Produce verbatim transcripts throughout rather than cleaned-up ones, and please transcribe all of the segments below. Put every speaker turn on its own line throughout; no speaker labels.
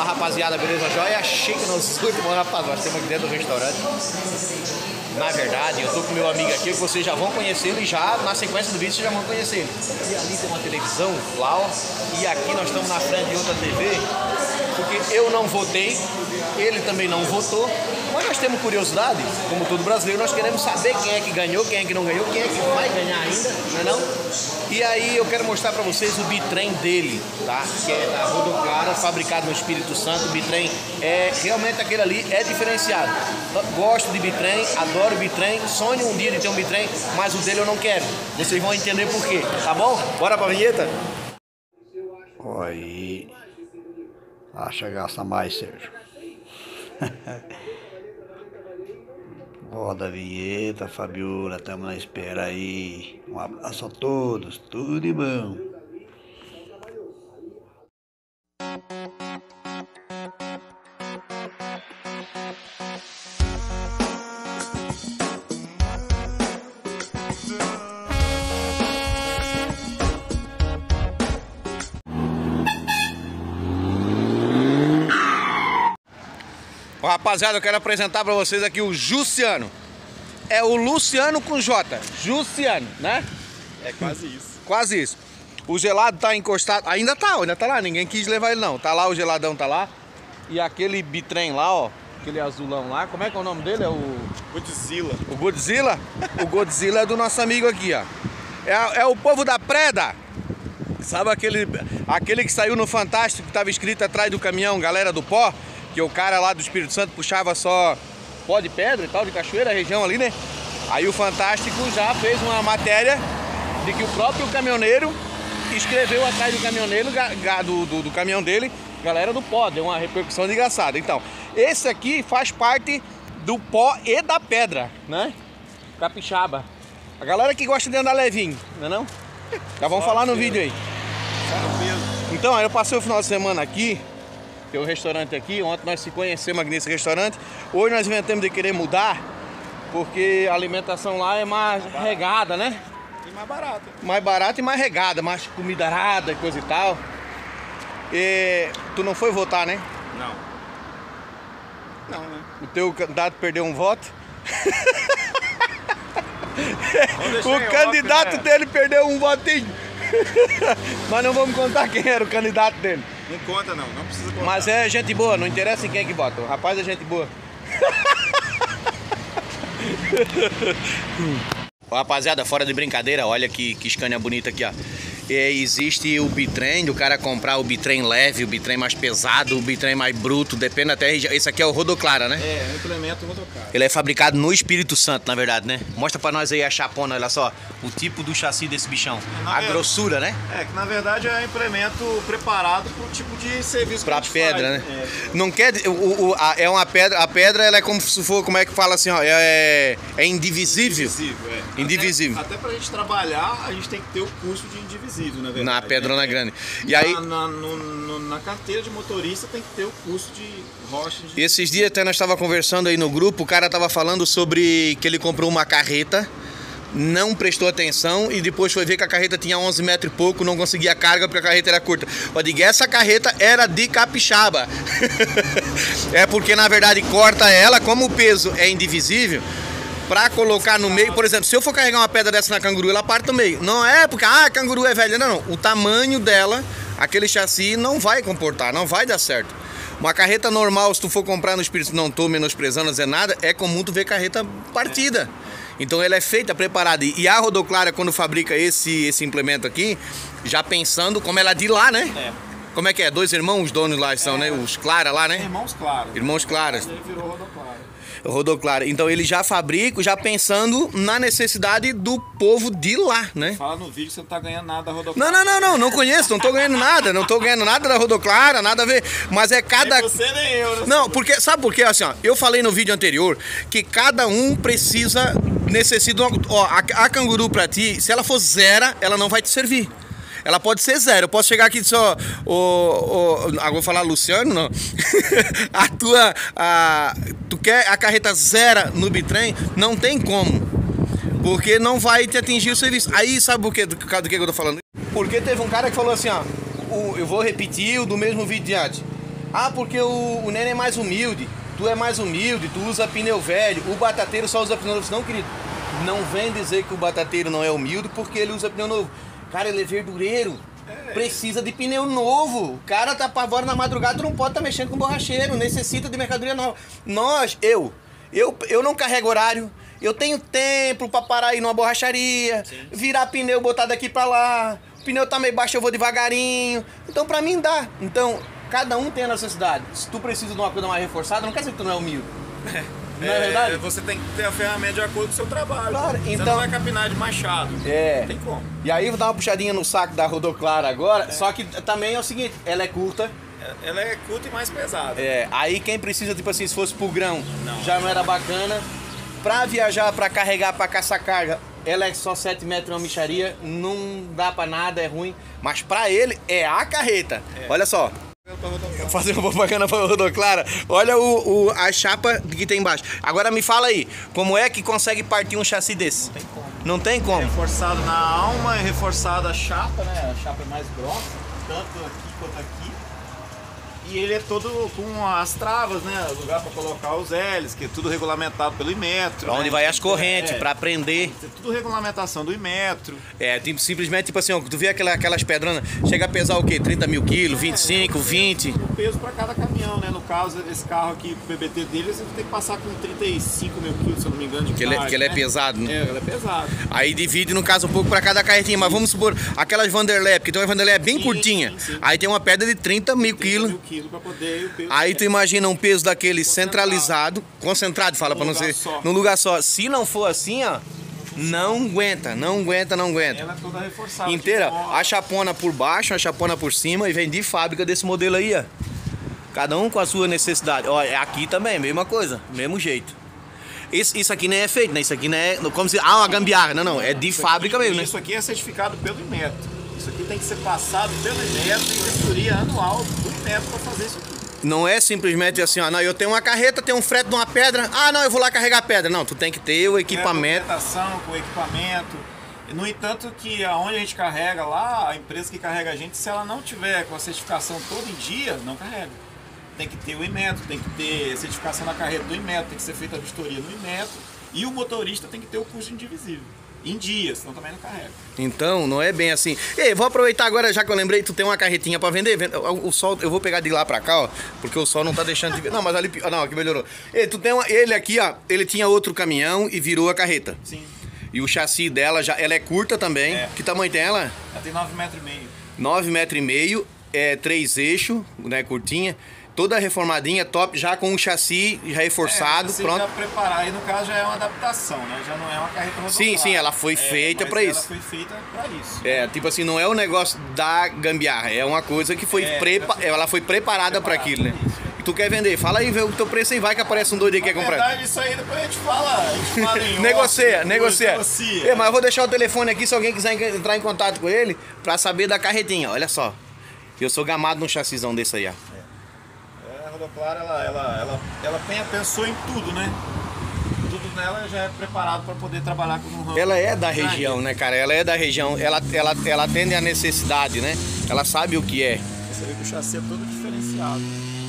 rapaziada, beleza? Joia chique nos últimos, rapaz. Nós estamos aqui dentro do restaurante. Na verdade, eu tô com meu amigo aqui, que vocês já vão conhecer ele já, na sequência do vídeo vocês já vão conhecer ele. E ali tem uma televisão, lá, ó. E aqui nós estamos na frente de outra T V, porque eu não votei, ele também não votou. Mas nós temos curiosidade, como todo brasileiro, nós queremos saber quem é que ganhou, quem é que não ganhou, quem é que vai ganhar ainda, não é não? E aí eu quero mostrar pra vocês o bitrem dele, tá? Que é da Rodoclara, fabricado no Espírito Santo. O bitrem é realmente aquele ali, é diferenciado. Gosto de bitrem, adoro bitrem, sonho um dia de ter um bitrem, mas o dele eu não quero. Vocês vão entender por quê, tá bom? Bora pra vinheta?
Aí, acha gasta mais, Sérgio. Roda a vinheta, Fabiola, estamos na espera aí. Um abraço a todos, tudo de bom.
Rapaziada, eu quero apresentar pra vocês aqui o Jussiano. É o Luciano com J. Jussiano, né?
É quase isso.
Quase isso. O gelado tá encostado. Ainda tá, ainda tá lá. Ninguém quis levar ele não. Tá lá, o geladão tá lá. E aquele bitrem lá, ó. Aquele azulão lá. Como é que é o nome dele? É o...
Godzilla.
O Godzilla? O Godzilla é do nosso amigo aqui, ó. É, é o povo da Preda. Sabe aquele, aquele que saiu no Fantástico, que tava escrito atrás do caminhão, galera do pó? Que o cara lá do Espírito Santo puxava só pó de pedra e tal, de cachoeira, a região ali, né? Aí o Fantástico já fez uma matéria de que o próprio caminhoneiro escreveu atrás do caminhoneiro, do, do, do caminhão dele, galera do pó, deu uma repercussão desgraçada. Então, esse aqui faz parte do pó e da pedra, né? Capixaba. A galera que gosta de andar levinho, não é não? Já vamos falar no vídeo aí. Então, aí eu passei o final de semana aqui. Tem um restaurante aqui, ontem nós se conhecemos aqui nesse restaurante. Hoje nós inventamos de querer mudar, porque a alimentação lá é mais regada, né?
E mais barata.
Mais barata e mais regada, mais comida arada e coisa e tal. E tu não foi votar, né?
Não. Não, né?
O teu candidato perdeu um voto? O candidato
off, né?
dele perdeu um votinho. Mas não vamos contar quem era o candidato dele.
Não conta não, não precisa contar.
Mas é gente boa, não interessa em quem é que vota. O rapaz é gente boa. Rapaziada, fora de brincadeira, olha que, que Scania bonita aqui, ó. É, existe o bitrem, o cara comprar o bitrem leve, o bitrem mais pesado, o bitrem mais bruto, depende até... Esse aqui é o Rodoclara, né?
É, implemento Rodoclara.
Ele é fabricado no Espírito Santo, na verdade, né? Mostra pra nós aí a chapona, olha só. O tipo do chassi desse bichão. É, a grossura, né?
É, que na verdade é implemento preparado pro tipo de serviço
pra
que a gente
pedra,
faz.
né?
É.
Não quer... O, o, a, é uma pedra... A pedra, ela é como se for... Como é que fala assim, ó? É, é indivisível.
Indivisível, é.
Indivisível.
Até, até pra gente trabalhar, a gente tem que ter o custo de indivisível, na verdade.
Na pedrona, né? Grande. E
na,
aí...
Na, no, no, na carteira de motorista tem que ter o custo de rocha. De...
Esses dias até nós estávamos conversando aí no grupo, o cara estava falando sobre que ele comprou uma carreta, não prestou atenção e depois foi ver que a carreta tinha onze metros e pouco, não conseguia carga porque a carreta era curta. Eu digo, essa carreta era de capixaba. É porque na verdade corta ela, como o peso é indivisível, pra colocar no meio, por exemplo, se eu for carregar uma pedra dessa na Canguru, ela parte no meio. Não é porque, ah, a Canguru é velha, não, não. O tamanho dela, aquele chassi não vai comportar, não vai dar certo. Uma carreta normal, se tu for comprar no Espírito, não tô menosprezando, dizer nada, é comum tu ver carreta partida. Então ela é feita, preparada. E a Rodoclara, quando fabrica esse, esse implemento aqui, já pensando como ela é de lá, né?
É.
Como é que é? Dois irmãos, os donos lá são, é. né? Os Clara lá, né?
Irmãos Claros.
Irmãos Claras.
Ele virou Rodoclara.
Rodoclara. Então ele já fabrica, já pensando na necessidade do povo de lá, né?
Fala no vídeo que você não tá ganhando nada da Rodoclara.
Não, não, não, não, não conheço, não tô ganhando nada, não tô ganhando nada da Rodoclara, nada a ver. Mas é cada...
Nem você nem eu, né?
Não, porque, sabe por quê? Assim, ó, eu falei no vídeo anterior que cada um precisa, necessita... Uma, ó, a, a Canguru pra ti, se ela for zero, ela não vai te servir. Ela pode ser zero. Eu posso chegar aqui e dizer, ó, o, o, ah, vou falar Luciano, não. A tua, a, tu quer a carreta zero no bitrem? Não tem como. Porque não vai te atingir o serviço. Aí, sabe por quê, do, do que eu tô falando? Porque teve um cara que falou assim, ó, o, eu vou repetir o do mesmo vídeo de antes. Ah, porque o, o Nene é mais humilde, tu é mais humilde, tu usa pneu velho, o batateiro só usa pneu novo. Não, querido, não vem dizer que o batateiro não é humilde porque ele usa pneu novo. Cara, ele é verdureiro, é. Precisa de pneu novo. O cara tá apavora na madrugada, tu não pode estar tá mexendo com borracheiro, necessita de mercadoria nova. Nós, eu, eu, eu não carrego horário. Eu tenho tempo pra parar aí numa borracharia, sim, virar pneu, botar daqui pra lá. O pneu tá meio baixo, eu vou devagarinho. Então pra mim dá. Então, cada um tem a necessidade. Se tu precisa de uma coisa mais reforçada, não quer dizer que tu não é humilde. Não é, é verdade?
Você tem que ter a ferramenta de acordo com o seu trabalho.
Claro,
você
então...
não vai capinar de machado.
É.
Não tem como.
E aí eu vou dar uma puxadinha no saco da Rodoclara agora, é. Só que também é o seguinte, ela é curta.
Ela é curta e mais pesada.
É, aí quem precisa, tipo assim, se fosse pro grão, não. Já não era bacana. Pra viajar, pra carregar, pra caçar carga, ela é só sete metros, uma micharia, não dá pra nada, é ruim. Mas pra ele, é a carreta. É. Olha só. Vou fazer uma propaganda pra Rodoclara. Olha o, o, a chapa que tem embaixo. Agora me fala aí, como é que consegue partir um chassi desse?
Não tem como.
Não tem como?
É reforçado na alma, é reforçada a chapa, né? A chapa é mais grossa, tanto aqui quanto aqui. E ele é todo com as travas, né? Lugar para colocar os L's, que é tudo regulamentado pelo Inmetro.
Pra onde
né?
vai as correntes, é, para prender.
É tudo regulamentação do Inmetro.
É, tipo, simplesmente tipo assim, ó, tu vê aquela, aquelas pedranas, chega a pesar o quê? trinta mil quilos, vinte e cinco,
é,
vinte?
O peso para cada caminhão, né? No caso, esse carro aqui, o B B T deles, ele tem que passar com trinta e cinco mil quilos, se eu não me engano, de
que
carga,
ele, que ele é
né?
pesado, né?
É, ele é pesado.
Aí divide, no caso, um pouco para cada carretinha, mas vamos supor, aquelas Vanderlei, porque tem uma Vanderlei bem sim, curtinha. Sim, sim. Aí tem uma pedra de trinta mil quilos.
trinta mil quilos para poder...
Aí tu imagina um peso daquele centralizado, concentrado, fala para não ser, num lugar só. Se não for assim, ó, não aguenta, não aguenta, não aguenta.
Ela é toda reforçada.
Inteira, a chapona por baixo, a chapona por cima e vem de fábrica desse modelo aí, ó. Cada um com a sua necessidade. Ó, aqui também, mesma coisa, mesmo jeito. Isso, isso aqui nem é feito, né? Isso aqui não é como se, ah, uma gambiarra, não, não, é de isso fábrica
aqui,
mesmo, né?
Isso aqui é certificado pelo Inmetro. Isso aqui tem que ser passado pelo Inmetro e vistoria anual do Inmetro para fazer isso aqui.
Não é simplesmente assim, ó, não, eu tenho uma carreta, tenho um frete de uma pedra, ah, não, eu vou lá carregar a pedra. Não, tu tem que ter o equipamento.
É, a com o equipamento. No entanto que aonde a gente carrega lá, a empresa que carrega a gente, se ela não tiver com a certificação todo em dia, não carrega. Tem que ter o Inmetro, tem que ter certificação na carreta do Inmetro, tem que ser feita a vistoria no Inmetro e o motorista tem que ter o custo indivisível. Em dias, senão também não carrega.
Então, não é bem assim. Ei, vou aproveitar agora, já que eu lembrei, tu tem uma carretinha pra vender. O sol, eu vou pegar de lá pra cá, ó, porque o sol não tá deixando de ver. Não, mas ali, não, aqui melhorou. Ei, tu tem uma, ele aqui, ó, ele tinha outro caminhão e virou a carreta.
Sim.
E o chassi dela, já, ela é curta também. É. Que tamanho tem ela?
Ela tem nove metros e meio.
nove metros e meio, é três eixos, né, curtinha. Toda reformadinha, top, já com um chassi já reforçado,
é,
pronto.
Já preparar, aí no caso já é uma adaptação, né? Já não é uma carreta rodoviária.
Sim, sim, ela foi é, feita para isso.
Ela foi feita para isso.
É, tipo assim, não é o negócio da gambiarra, é uma coisa que foi, é, prepa foi ela foi preparada para aquilo, né? E tu quer vender, fala aí, vê o teu preço aí, vai que aparece um doido aí que quer comprar.
Na verdade, isso aí depois a gente fala, a gente fala em
negocia,
off,
negocia.
negocia.
É, mas eu vou deixar o telefone aqui se alguém quiser entrar em contato com ele para saber da carretinha, olha só. Eu sou gamado num chassizão desse aí, ó.
A Rodoclara, ela, ela, ela, ela tem, pensou em tudo, né? Tudo nela já é preparado para poder trabalhar com um ramo.
Ela é da região, né, cara? Ela é da região, ela, ela, ela atende a necessidade, né? Ela sabe o que é.
Você vê que o chassi é todo diferenciado.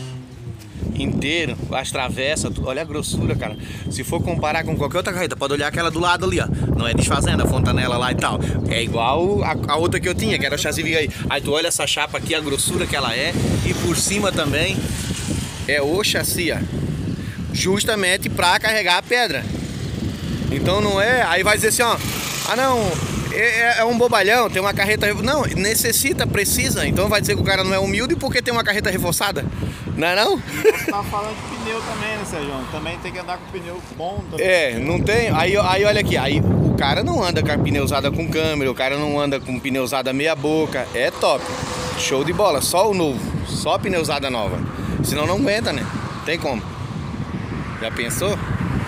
Inteiro, as travessas, olha a grossura, cara. Se for comparar com qualquer outra carreta, pode olhar aquela do lado ali, ó. Não é desfazenda, a fontanela lá e tal. É igual a, a outra que eu tinha, que era o chassi aí. Aí tu olha essa chapa aqui, a grossura que ela é. E por cima também é o chassi, ó. Justamente pra carregar a pedra. Então não é, aí vai dizer assim, ó. Ah não, é, é um bobalhão, tem uma carreta... Não, necessita, precisa. Então vai dizer que o cara não é humilde porque tem uma carreta reforçada. Não é não?
Você tá falando de pneu também, né, Sérgio? Também tem que andar com pneu bom.
É, não tem... Aí, aí olha aqui, aí o cara não anda com a pneu usada com câmera, o cara não anda com pneu usada meia boca. É top. Show de bola, só o novo. Só a pneu usada nova. Senão não aguenta, né? Tem como. Já pensou?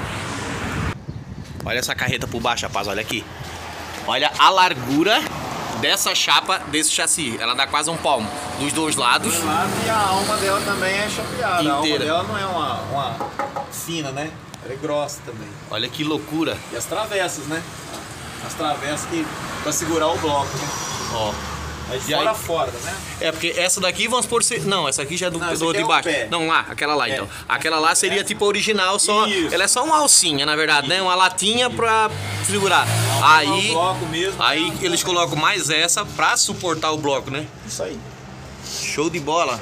Olha essa carreta por baixo, rapaz, olha aqui. Olha a largura dessa chapa, desse chassi. Ela dá quase um palmo dos dois lados.
Do lado, e a alma dela também é chapeada.
Inteira.
A alma dela não é uma, uma fina, né? Ela é grossa também.
Olha que loucura.
E as travessas, né? As travessas que pra segurar o bloco, né?
Ó.
Mas
E
fora
aí-
fora, tá vendo?
É, porque essa daqui, vamos supor, se... não, essa aqui já é do,
Não, essa
do
aqui
de
é o
baixo.
pé.
Não, lá, aquela lá,
É.
então. Aquela lá seria tipo original, só.
Isso.
Ela é só uma alcinha, na verdade, né? Uma latinha pra segurar.
É
Aí,
o bloco mesmo.
aí eles colocam mais essa pra suportar o bloco, né?
Isso aí.
Show de bola.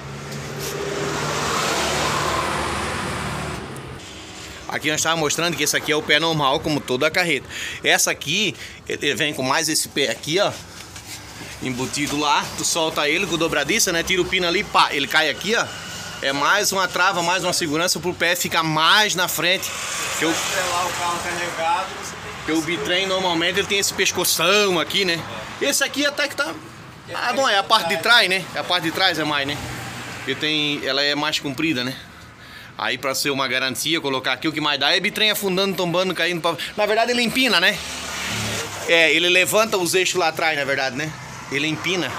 Aqui nós estávamos mostrando que esse aqui é o pé normal, como toda a carreta. Essa aqui, ele vem com mais esse pé aqui, ó, embutido lá. Tu solta ele com dobradiça, né? Tira o pino ali, pá, ele cai aqui, ó. É mais uma trava, mais uma segurança pro pé ficar mais na frente. Que o,
Estrelar o carro carregado, você tem
que o bitrem normalmente ele tem esse pescoção aqui, né? Esse aqui até que tá... Ah, não, é a parte de trás, né? É a parte de trás é mais, né? Ele tem, ela é mais comprida, né? Aí pra ser uma garantia, colocar aqui o que mais dá é bitrem afundando, tombando, caindo pra... Na verdade ele empina, né? É, ele levanta os eixos lá atrás, na verdade, né? Ele empina.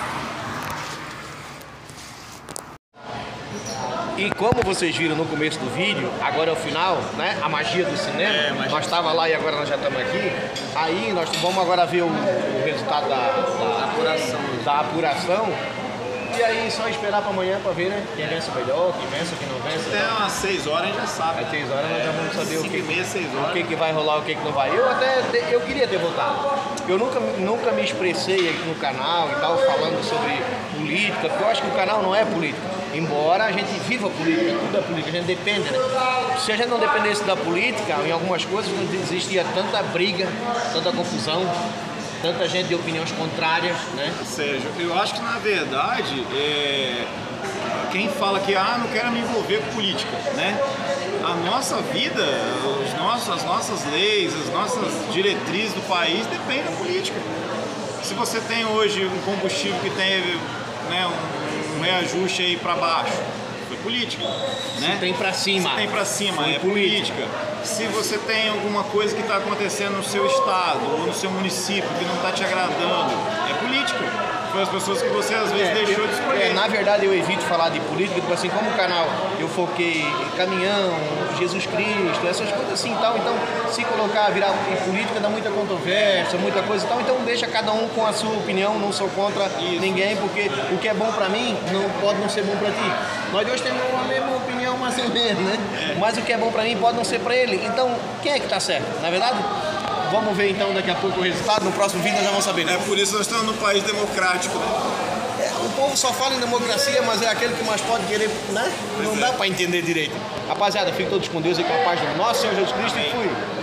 E como vocês viram no começo do vídeo, agora é o final, né? A magia do cinema.
É, magia.
Nós estávamos lá e agora nós já estamos aqui. Aí nós vamos agora ver o, o resultado da, da,
apuração.
da apuração. E aí só esperar para amanhã para ver, né? Quem vence melhor, quem vence, quem não vence.
Até umas seis horas a gente já sabe.
Às seis horas nós já vamos saber o
cinco
que,
e meia, seis
o
horas.
que, que vai rolar, o que, que não vai. Eu até eu queria ter votado. Eu nunca, nunca me expressei aqui no canal e tal, falando sobre política, porque eu acho que o canal não é política. Embora a gente viva a política, tudo é política, a gente depende, né? Se a gente não dependesse da política, em algumas coisas não existia tanta briga, tanta confusão, tanta gente de opiniões contrárias, né?
Sérgio, eu acho que na verdade, é, quem fala que ah, não quero me envolver com política, né? A nossa vida, os nossos, as nossas leis, as nossas diretrizes do país dependem da política. Se você tem hoje um combustível que teve, né, um, um reajuste aí para baixo, foi política, né?
Se tem pra cima.
Se tem pra cima,
Foi
é
política.
política. Se você tem alguma coisa que está acontecendo no seu estado ou no seu município que não está te agradando, é política. Foi as pessoas que você às vezes
É,
deixou
eu-
de escolher.
é, na verdade eu evito falar de política, porque assim, como o canal eu foquei caminhão, Jesus Cristo, essas coisas assim e tal, então se colocar, virar em política dá muita controvérsia, muita coisa e tal, então deixa cada um com a sua opinião, não sou contra ninguém, porque o que é bom pra mim não pode não ser bom pra ti. Nós dois temos a mesma opinião mais ou menos, né? Mas o que é bom pra mim pode não ser pra ele, então quem é que tá certo, na verdade? Vamos ver então daqui a pouco o resultado, no próximo vídeo nós já vamos saber, né?
É por isso que nós estamos num país democrático, né?
O povo só fala em democracia, mas é aquele que mais pode querer, né? Não dá pra entender direito. Rapaziada, fiquem todos com Deus e com a paz do nosso Senhor Jesus Cristo e fui.